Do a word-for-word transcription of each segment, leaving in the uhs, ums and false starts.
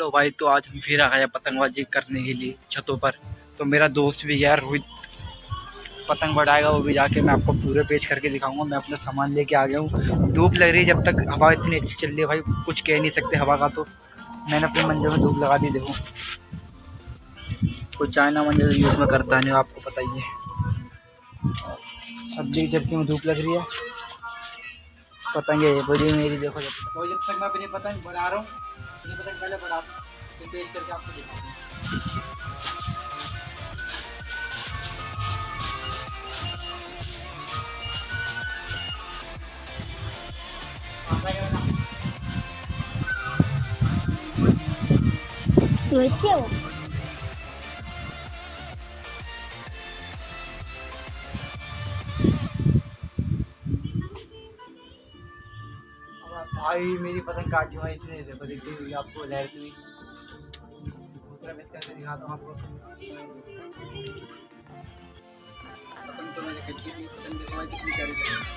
Hello भाई, तो आज हम फिर आ गए पतंगबाजी करने के लिए छतों पर। तो मेरा दोस्त भी यार रोहित पतंग बढ़ाएगा, वो भी जाके मैं आपको पूरे पेज करके दिखाऊंगा। मैं अपना सामान लेके आ गया हूँ। धूप लग रही है, जब तक हवा इतनी अच्छी चल रही है भाई, कुछ कह नहीं सकते हवा का। तो मैंने अपने मंजर में धूप लगा दी। देखो, कोई चाइना मंजर यूज़ में करता नहीं, आपको पता ही है। सर्दी की चलती में धूप लग रही है। पतंगे बड़ी मेरी देखो, जब तक जब तक मैं अपनी पतंग बढ़ा रहा हूँ, अपनी पतंग पहले बढ़ा फिर पेश करके आपको दिखाऊंगा। भाई मेरी पतंग काट जो है इसने, देखो दिखती हुई आपको लहरती हुई। दूसरा पेश करके दिखाता हूँ आपको। पतंग तो मैंने कटी थी, पतंग देखो भाई कितनी प्यारी है।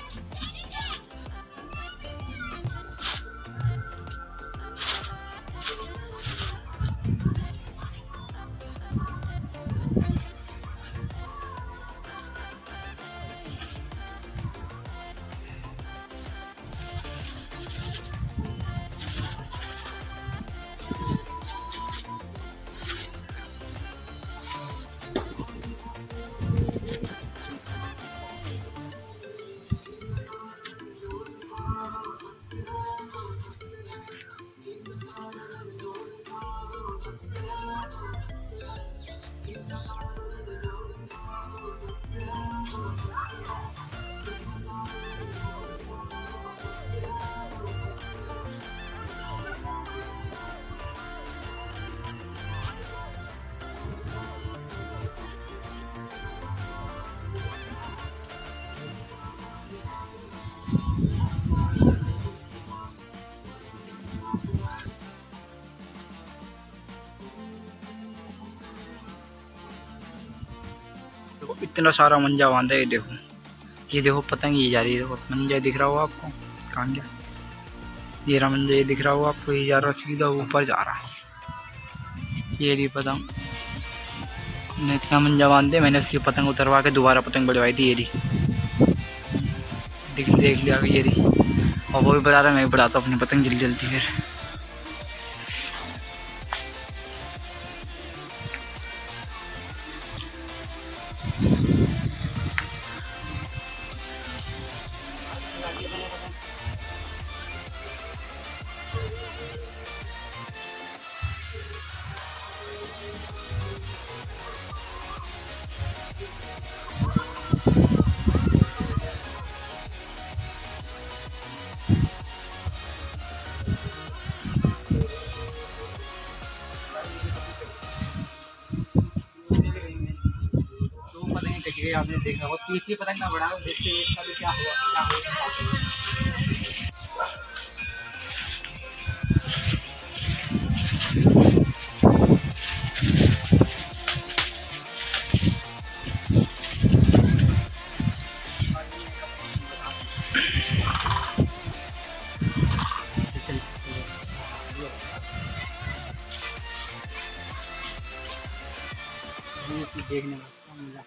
देखो इतना सारा मंजा बांधा है। देखो ये देखो पतंग ये जा रही है। देखो मंजा दिख रहा होगा आपको, कहाँ गया ये रहा मंजा, ये दिख रहा होगा आपको, ये जा रहा सीधा ऊपर जा रहा है। ये रही पतंग, मैंने इतना मंजा बांधे, मैंने उसकी पतंग उतरवा के दोबारा पतंग बढ़वाई थी। ये रही देख देख लिया ये रही, और वो भी बढ़ा रहा, मैं भी बढ़ाता हूँ अपनी पतंग जल्दी जल्दी। फिर आपने देखा वो तीसरी पतंग ना बढ़ा, देखते इसका भी क्या हुआ क्या हुआ। देखने में मिला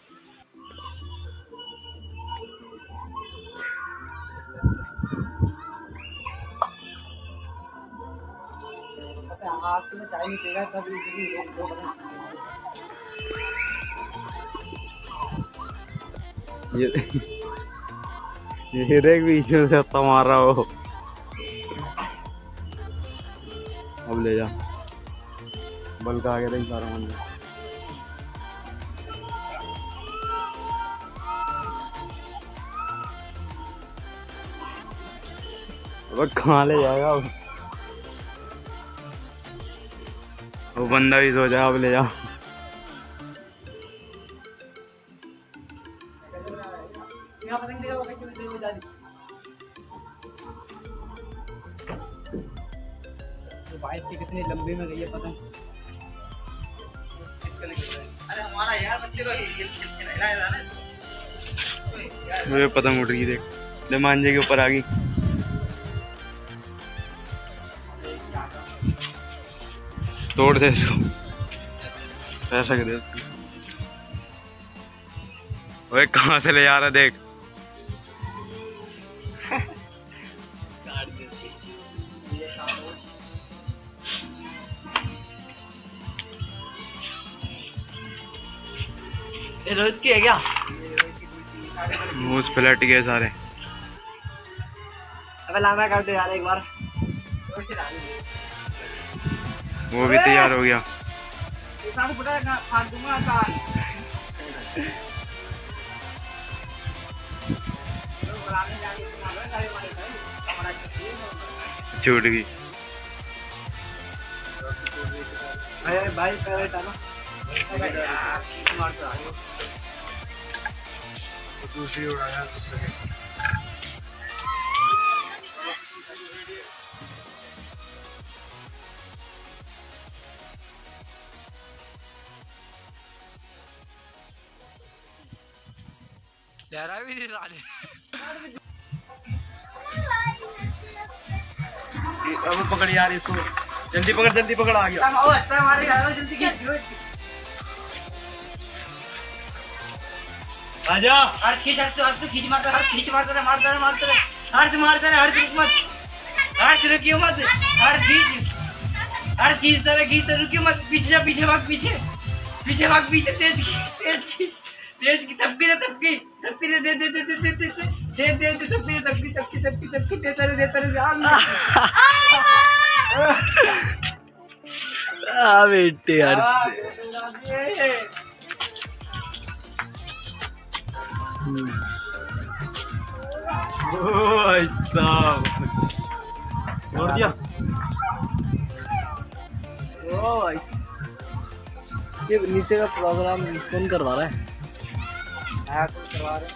हाथ में चाय नहीं पीगा तब ये ये देख बीच में से हत्ता मार रहा हो। अब ले जा, बल का आगे देख सारा मंदिर। अब कहाँ ले जाएगा अब, वो बंदा भी सो जाए। अब ले जा, बाइक की कितनी लंबी में गई है पतंग। अरे हमारा यार बच्चे मुझे पतंग उड़ रही, देख ले मांझे के ऊपर आ गई। तोड़ दे इसको, पैसा के दे उसको। ओए कहाँ से ले जा रहा देख। ये रोज की है क्या? मुझ पलट गए सारे। अबे लाना काट दे यार एक बार। वो भी तैयार हो गया। छूट गई भाई दूसरी उड़ाया यारा भी नहीं साले। अब पकड़ यार इसको, जल्दी पकड़ जल्दी पकड़, आ गया। ओ अच्छा मारे यार जल्दी खींच लो। आजा हर खींच हर तो हर तो खींच मारता हर खींच मारता है मारता है मारता है हर से मारता है हर रुक मत हर से रुकियो मत हर खींच हर खींचता रहे खींचता रुकियो मत पीछे जा पीछे भाग पीछे पीछे भाग पीछे तेज की तेज की तेज की थपकी दे थपकी थपकी दे दे दे दे दे दे दे दे दे दे थपकी थपकी थपकी थपकी थपकी देता रहे देता रहे आ बेटे यार। ऐसा छोड़ दिया। ओ ये नीचे का प्रोग्राम कौन करवा रहा है? हाँ कौन करवा रहा है?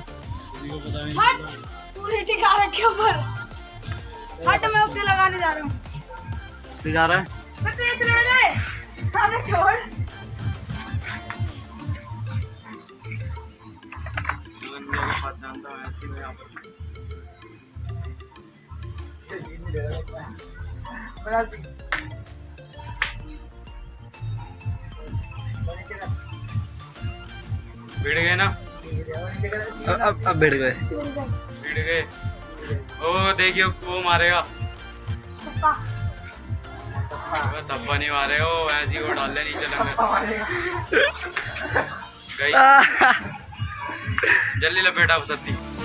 पूरी टिका रखे ऊपर। हट मैं उसे लगाने जा रहा हूँ। जा रहा है? मैं तो ये चला जाए। हाँ मैं छोड़। भिड़ गए ना? अब अब भिड़ गए भिड़ गए। ओ देखिए वो मारेगा। थप्पा नहीं मारेगा वो, ऐसी वो डाल दे नीचे लगे। गई जल्दी लपेटा सत्ती।